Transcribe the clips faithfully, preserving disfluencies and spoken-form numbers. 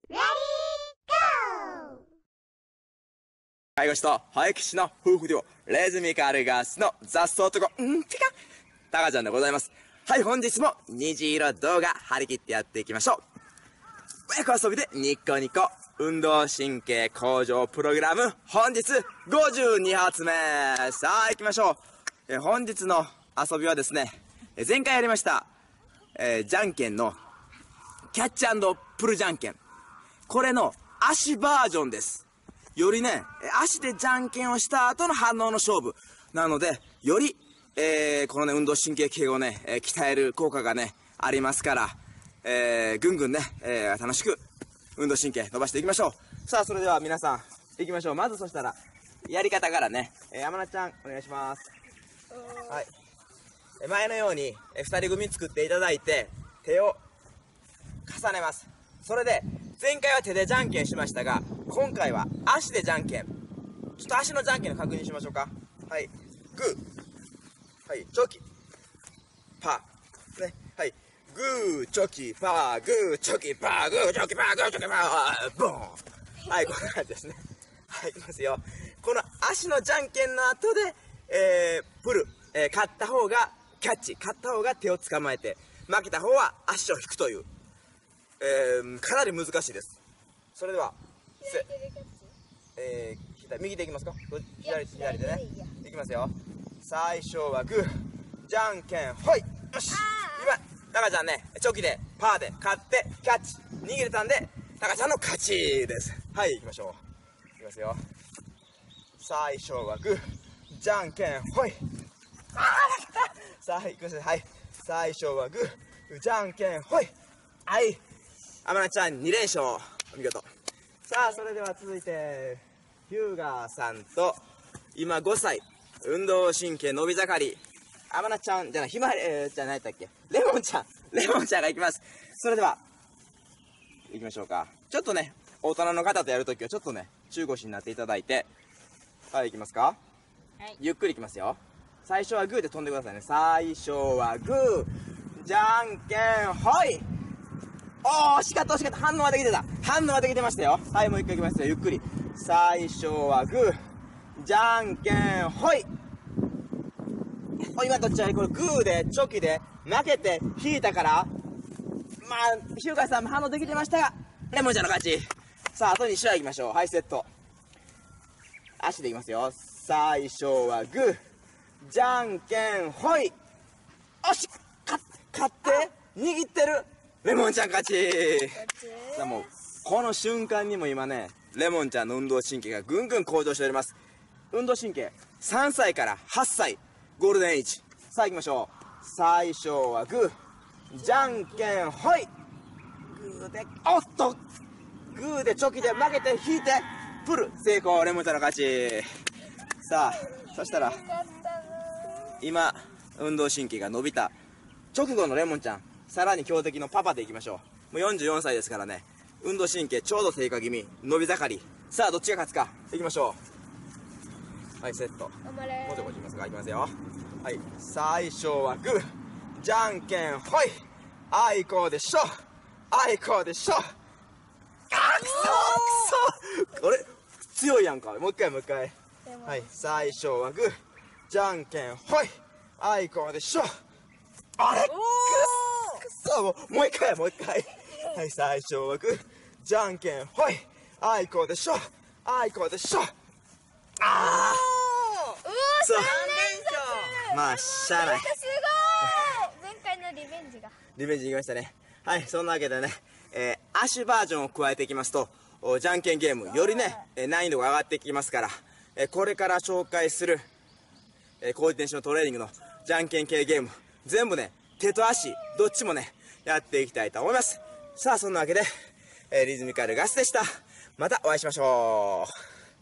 介護士と保育士の夫婦デュオ、レズミカルガスの雑草男、んぴか、タカちゃんでございます。はい、本日も虹色動画張り切ってやっていきましょう。親子遊びでニッコニコ運動神経向上プログラム、本日ごじゅうに発目。さあ行きましょう。え本日の遊びはですね、え前回やりました、えー、じゃんけんのキャッチ&プルじゃんけん、これの足バージョンです。よりね、足でじゃんけんをした後の反応の勝負なので、より、えー、このね運動神経系をね、えー、鍛える効果がねありますから、えー、ぐんぐんね、えー、楽しく運動神経伸ばしていきましょう。さあそれでは皆さん行きましょう。まずそしたらやり方からね、えー、山名ちゃんお願いします。はい、え前のように、えー、ふたり組作っていただいて手を重ねます。それで前回は手でじゃんけんしましたが、今回は足でじゃんけん。ちょっと足のじゃんけんの確認しましょうか。はい、グー、はい、チョキパーね、はい、グーチョキパー、グーチョキパー、グーチョキパー、グーチョキパー、ボーン。はい、こんな感じですね。はい、いきますよ。この足のじゃんけんの後で、えー、プル、えー、勝った方がキャッチ、勝った方が手を捕まえて、負けた方は足を引くという、えー、かなり難しいです。それではせ、えー、左、右でいきますか。左、左でねいきますよ。最初はグー、じゃんけんほい。よし、今タカちゃんねチョキでパーで勝ってキャッチ握れたんで、タカちゃんの勝ちです。はい、行きましょう。いきますよ。最初はグー、じゃんけんほい。あーさあ、いきます。はい、最初はグー、じゃんけんほい。はい、天菜ちゃんに連勝、お見事。さあそれでは続いてヒューガーさんと、今ごさい、運動神経伸び盛り天菜ちゃんじゃない、ひまわり、えー、じゃないだっけ、レモンちゃん、レモンちゃんがいきます。それでは行きましょうか。ちょっとね大人の方とやるときはちょっとね中腰になっていただいて、はい、いきますか。はい、ゆっくりいきますよ。最初はグーで飛んでくださいね。最初はグー、じゃんけんほい。おー、惜しかった惜しかった。反応はできてた。反応はできてましたよ。はい、もう一回いきますよ、ゆっくり。最初はグー、じゃんけんほい。お、今どっちや、これグーでチョキで負けて引いたから、まあヒューガーさんも反応できてましたが、レモンちゃんの勝ち。さああとに試合いきましょう。はい、セット。足でいきますよ。最初はグー、じゃんけんほい。おし、勝って握ってるレモンちゃん勝ち。さあもうこの瞬間にも今ねレモンちゃんの運動神経がぐんぐん向上しております。運動神経さんさいからはっさいゴールデンエイジ。さあ行きましょう。最初はグー、じゃんけんほい。グーで、おっとグーでチョキで負けて引いてプル成功、レモンちゃんの勝ち。さあそしたら今運動神経が伸びた直後のレモンちゃん、さらに強敵のパパでいきましょう。もうよんじゅうよんさいですからね、運動神経ちょうど低下気味、伸び盛り。さあどっちが勝つかいきましょう。はい、セット。もうちょこいきますか。いきますよ。はい、最初はグー、じゃんけんほい。あいこうでしょ、あいこうでしょ。あー、くそくそ、あれ強いやんか。もう一回もう一回。はい、最初はグー、じゃんけんほい。あいこうでしょ。あれくっそ、もうもう一回もう一回。はい、最初はグー、じゃんけんほい。あいこうでしょ、あいこうでしょ。あー、そう、まあしゃあない。 すごい。前回のリベンジがリベンジに行きましたね。はい、そんなわけでね、えー、足バージョンを加えていきますと、じゃんけんゲームよりね難易度が上がってきますから、えー、これから紹介する、えー、コーディネーショントレーニングのじゃんけん系ゲーム全部ね手と足どっちもねやっていきたいと思います。さあそんなわけで、えー、リズミカルガスでした。またお会いしましょう。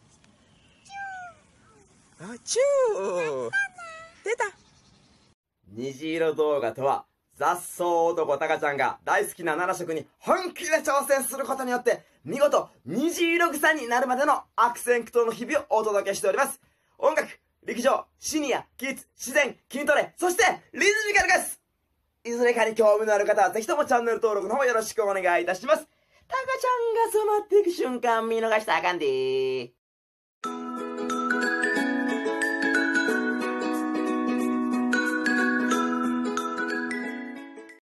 あ、チュー出た。虹色動画とは、雑草男タカちゃんが大好きななな色に本気で挑戦することによって見事虹色草になるまでの悪戦苦闘の日々をお届けしております。音楽、陸上、シニア、キッズ、自然、筋トレ、そしてリズミカルガス、いずれかに興味のある方はぜひともチャンネル登録の方よろしくお願いいたします。 タカちゃんが染まっていく瞬間見逃したらあかんで。